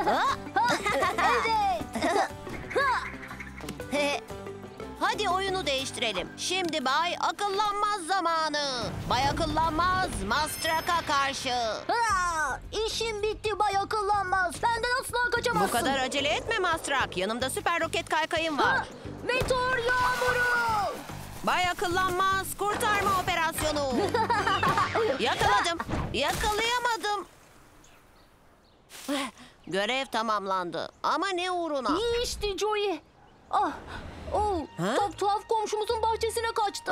Evet. Hadi oyunu değiştirelim. Şimdi Bay Akıllanmaz zamanı. Bay Akıllanmaz Mastrak'a karşı. İşim bitti Bay Akıllanmaz. Benden asla kaçamazsın. Bu kadar acele etme Mastrak. Yanımda süper roket kaykayım var. Meteor yağmuru. Bay Akıllanmaz kurtarma operasyonu. Yakaladım. Yakalayamadım. Görev tamamlandı. Ama ne uğruna? İyi işte Joey. Top tuhaf komşumuzun bahçesine kaçtı.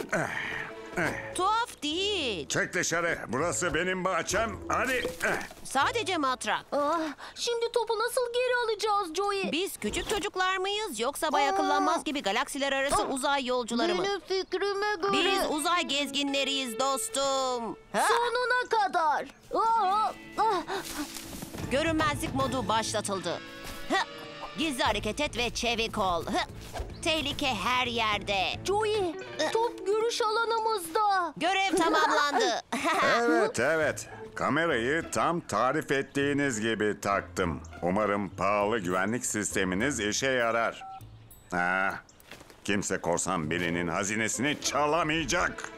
Tuhaf değil. Çık dışarı. Burası benim bahçem. Hadi. Sadece matrak. Şimdi topu nasıl geri alacağız Joey? Biz küçük çocuklar mıyız yoksa Bay Akıllanmaz gibi galaksiler arası uzay yolcuları mı? Benim fikrime göre Biz uzay gezginleriyiz dostum. sonuna kadar. Görünmezlik modu başlatıldı. Gizli hareket et ve çevik ol. Tehlike her yerde. Joey, top görüş alanımızda. Görev tamamlandı. Evet. Kamerayı tam tarif ettiğiniz gibi taktım. Umarım pahalı güvenlik sisteminiz işe yarar. Kimse korsan birinin hazinesini çalamayacak.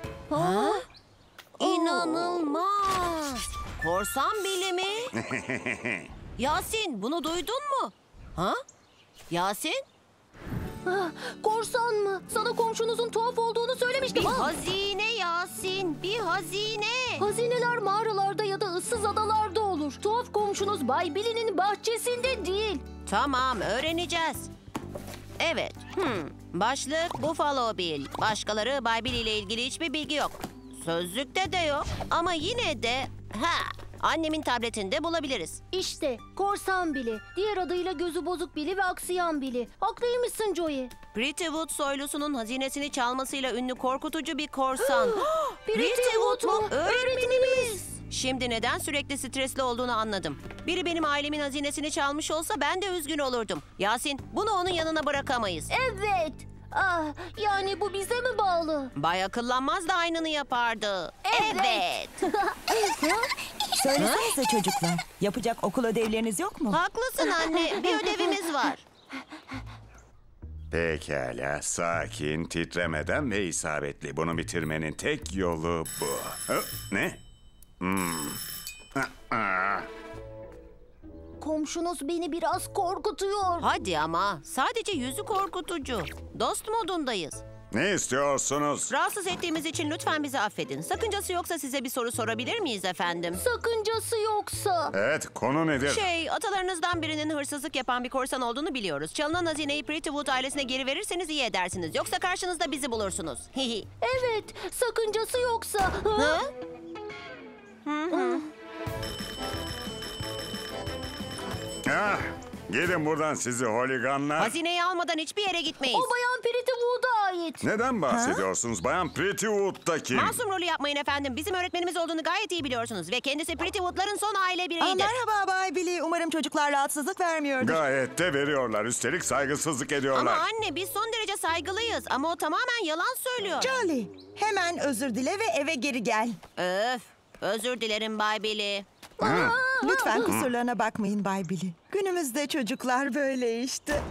İnanılmaz. Korsan bilimi. Yasin, bunu duydun mu? Yasin? Korsan mı? Sana komşunuzun tuhaf olduğunu söylemiştim. Bir hazine Yasin, bir hazine. Hazineler mağaralarda ya da ıssız adalarda olur. Tuhaf komşunuz Bay Billy'nin bahçesinde değil. Tamam, öğreneceğiz. Evet. Başlık Buffalo Bill. Başkaları Bay Bill ile ilgili hiçbir bilgi yok. Sözlükte de yok. Ama yine de annemin tabletinde bulabiliriz. İşte Korsan Billy. Diğer adıyla gözü bozuk Billy ve aksayan Billy. Haklıymışsın Joey. Prettywood soylusunun hazinesini çalmasıyla ünlü korkutucu bir korsan. Prettywood mu? Öğretmenimiz. Şimdi neden sürekli stresli olduğunu anladım. Biri benim ailemin hazinesini çalmış olsa ben de üzgün olurdum. Yasin, bunu onun yanına bırakamayız. Evet. Yani bu bize mi bağlı? Bay Akıllanmaz da aynını yapardı. Evet. Söylesenize çocuklar. Yapacak okul ödevleriniz yok mu? Haklısın anne. Bir ödevimiz var. Pekala, sakin, titremeden ve isabetli. Bunu bitirmenin tek yolu bu. Ne? Komşunuz beni biraz korkutuyor. Hadi ama. Sadece yüzü korkutucu. Dost modundayız. Ne istiyorsunuz? Rahatsız ettiğimiz için lütfen bizi affedin. Sakıncası yoksa size bir soru sorabilir miyiz efendim? Sakıncası yoksa. Evet, konu nedir? Atalarınızdan birinin hırsızlık yapan bir korsan olduğunu biliyoruz. Çalınan hazineyi Prettywood ailesine geri verirseniz iyi edersiniz. Yoksa karşınızda bizi bulursunuz. Evet, sakıncası yoksa. Gidin buradan sizi holiganlar. Hazineyi almadan hiçbir yere gitmeyiz. O Bayan Prettywood'a ait. Neden bahsediyorsunuz? Bayan Prettywood'daki. Masum rolü yapmayın efendim. Bizim öğretmenimiz olduğunu gayet iyi biliyorsunuz. Ve kendisi Prettywood'ların son aile bireyidir. Merhaba Bay Billy. Umarım çocuklar rahatsızlık vermiyordur. Gayet de veriyorlar. Üstelik saygısızlık ediyorlar. Ama anne biz son derece saygılıyız. Ama o tamamen yalan söylüyor. Charlie, hemen özür dile ve eve geri gel. Öf. Özür dilerim Bay Billy. Lütfen kusurlarına bakmayın Bay Billy. Günümüzde çocuklar böyle işte.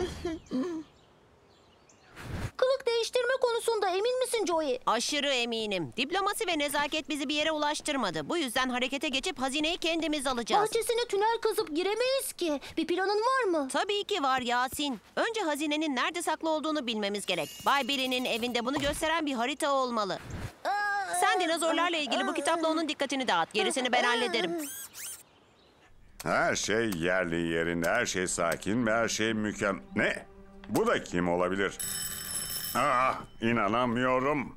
Kılık değiştirme konusunda emin misin Joey? Aşırı eminim. Diplomasi ve nezaket bizi bir yere ulaştırmadı. Bu yüzden harekete geçip hazineyi kendimiz alacağız. Bahçesine tünel kazıp giremeyiz ki. Bir planın var mı? Tabii ki var Yasin. Önce hazinenin nerede saklı olduğunu bilmemiz gerek. Bay Billy'nin evinde bunu gösteren bir harita olmalı. Sen dinozorlarla ilgili bu kitapla onun dikkatini dağıt. Gerisini ben hallederim. Her şey yerli yerinde, her şey sakin ve her şey mükemmel. Ne? Bu da kim olabilir? İnanamıyorum.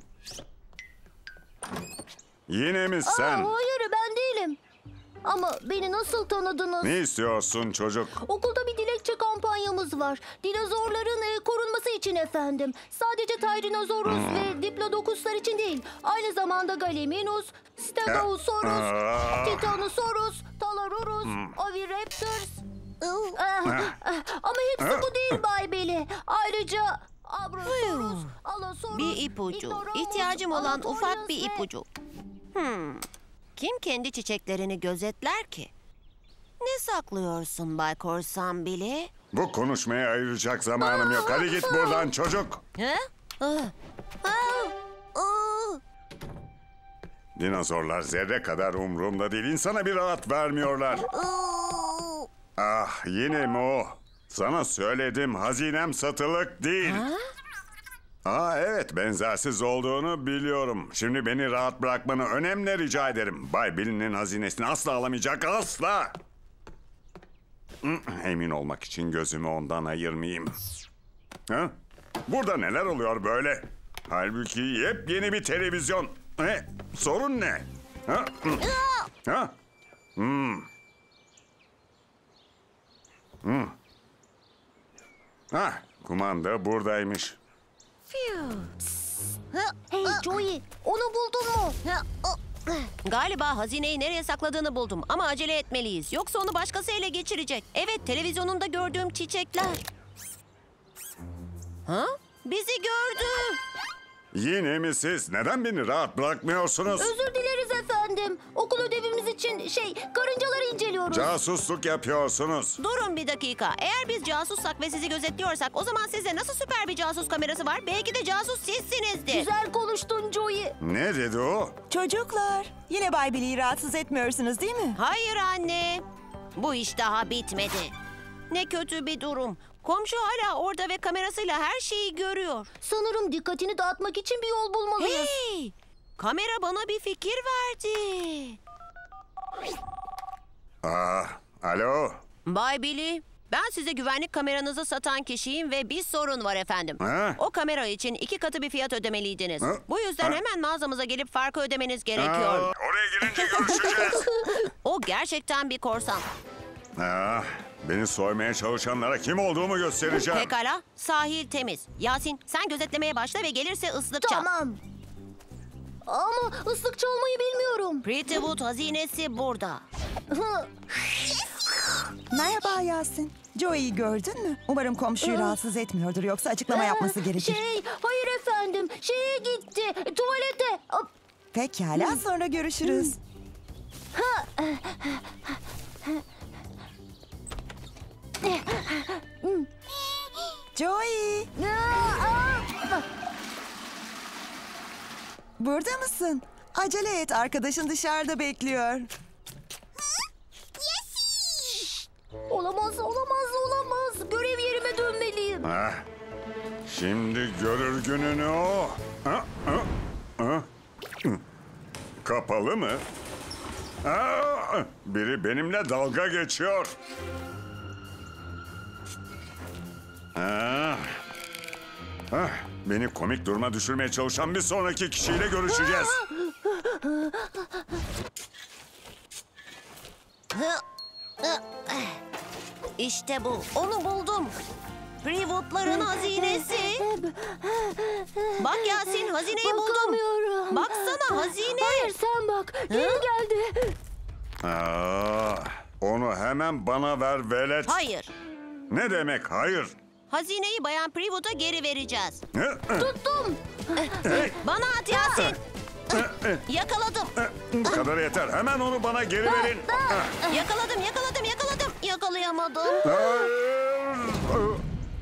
Yine mi sen? Hayır ben değilim. Ama beni nasıl tanıdınız? Ne istiyorsun çocuk? Okulda bir dilekçe kampanyamız var. Dinozorların korunması için efendim. Sadece Tyrannosaurus ve Diplodocuslar için değil. Aynı zamanda Gallimimus, Stegosaurus, Titanosaurus, Talarurus, Oviraptors. Ama hepsi bu değil Bay Billy. Ayrıca Abrosaurus, Allosaurus, Bir ipucu. Ignoramus, İhtiyacım olan ufak Anatorius bir ve- ipucu. Kim kendi çiçeklerini gözetler ki? Ne saklıyorsun Bay Korsan Billy? Bu konuşmaya ayıracak zamanım yok. Hadi git buradan çocuk. He? Dinozorlar zerre kadar umurumda değil. İnsana bir rahat vermiyorlar. Ah, yine mi o? Sana söyledim, hazinem satılık değil. Evet, benzersiz olduğunu biliyorum. Şimdi beni rahat bırakmanı önemli rica ederim. Bay Billy'nin hazinesini asla alamayacak, asla. Emin olmak için gözümü ondan ayırmayayım. Ha? Burada neler oluyor böyle? Halbuki yepyeni bir televizyon. Sorun ne? Ha? Ha? Kumanda buradaymış. Hey Joey, onu buldun mu? Galiba hazineyi nereye sakladığını buldum ama acele etmeliyiz. Yoksa onu başkası ele geçirecek. Evet, televizyonunda gördüğüm çiçekler. Ha? Bizi gördü. Yine mi siz? Neden beni rahat bırakmıyorsunuz? Özür dileriz efendim. Okul ödevimiz için karıncaları inceliyoruz. Casusluk yapıyorsunuz. Durun bir dakika. Eğer biz casussak ve sizi gözetliyorsak o zaman sizde nasıl süper bir casus kamerası var? Belki de casus sizsinizdir. Güzel konuştun Joey. Ne dedi o? Çocuklar, yine Bay Billy'yi rahatsız etmiyorsunuz değil mi? Hayır anne. Bu iş daha bitmedi. Ne kötü bir durum. Komşu hala orada ve kamerasıyla her şeyi görüyor. Sanırım dikkatini dağıtmak için bir yol bulmalıyız. Hey! Kamera bana bir fikir verdi. Alo? Bay Billy, ben size güvenlik kameranızı satan kişiyim ve bir sorun var efendim. Ha? O kamera için 2 katı bir fiyat ödemeliydiniz. Ha? Bu yüzden Ha? hemen mağazamıza gelip farkı ödemeniz gerekiyor. Oraya gelince görüşeceğiz. O gerçekten bir korsan. Beni soymaya çalışanlara kim olduğumu göstereceğim. Pekala, sahil temiz. Yasin, sen gözetlemeye başla ve gelirse ıslık çal. Tamam. Ama ıslık çalmayı bilmiyorum. Pretty Wood hazinesi burada. Merhaba Yasin. Joey'yi gördün mü? Umarım komşuyu rahatsız etmiyordur, yoksa açıklama yapması gerekir. Hayır efendim. Şeye gitti. Tuvalete. Pekala, sonra görüşürüz. Joey, burada mısın? Acele et, arkadaşın dışarıda bekliyor. Olamaz. Görev yerime dönmeliyim. Şimdi görür gününü o. Kapalı mı? Biri benimle dalga geçiyor. Beni komik duruma düşürmeye çalışan bir sonraki kişiyle görüşeceğiz. İşte bu. Onu buldum. Prewood'ların hazinesi. Bak Yasin, hazineyi buldum. Bakamıyorum. Baksana, hazine. Hayır sen bak. Geri geldi. Onu hemen bana ver velet. Hayır. Ne demek hayır? Hazineyi Bayan Prewood'a geri vereceğiz. Tuttum. Bana at Yasin. Yakaladım. Bu kadar yeter. Hemen onu bana geri verin. Yakaladım. Yakalayamadım. Hayır.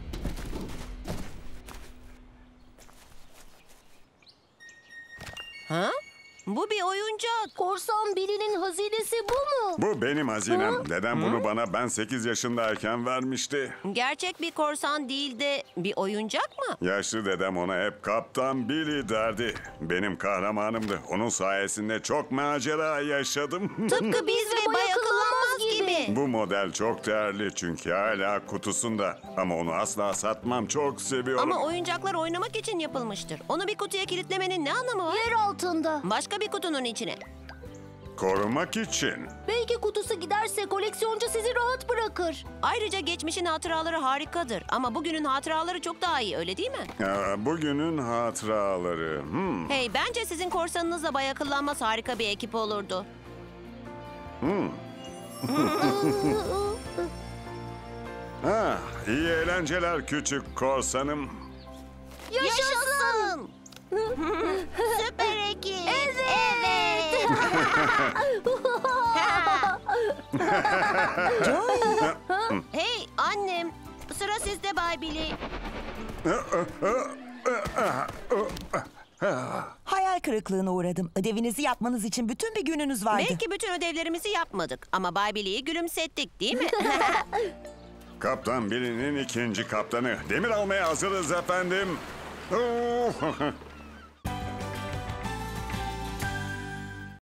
Ha? Bu bir oyuncak. Korsan Billy'nin hazinesi bu mu? Bu benim hazinem. Dedem bunu bana ben 8 yaşındayken vermişti. Gerçek bir korsan değil de bir oyuncak mı? Yaşlı dedem ona hep Kaptan Billy derdi. Benim kahramanımdı. Onun sayesinde çok macera yaşadım. Tıpkı biz ve Bay Akıllanmaz gibi. Bu model çok değerli çünkü hala kutusunda. Ama onu asla satmam. Çok seviyorum. Ama oyuncaklar oynamak için yapılmıştır. Onu bir kutuya kilitlemenin ne anlamı var? Yer altında. Başka bir kutunun içine. Korumak için. Belki kutusu giderse koleksiyoncu sizi rahat bırakır. Ayrıca geçmişin hatıraları harikadır. Ama bugünün hatıraları çok daha iyi, öyle değil mi? Bugünün hatıraları. Hey, bence sizin korsanınızla Bay Akıllanmaz harika bir ekip olurdu. İyi eğlenceler küçük korsanım. Yaşasın! Süper ekip! Evet! Joey, Hey annem, sıra sizde Bay Billy. hayal kırıklığına uğradım. Ödevinizi yapmanız için bütün bir gününüz vardı. Belki bütün ödevlerimizi yapmadık ama Bay Billy'yi gülümsettik değil mi? Kaptan Billy'nin ikinci kaptanı. Demir almaya hazırız efendim.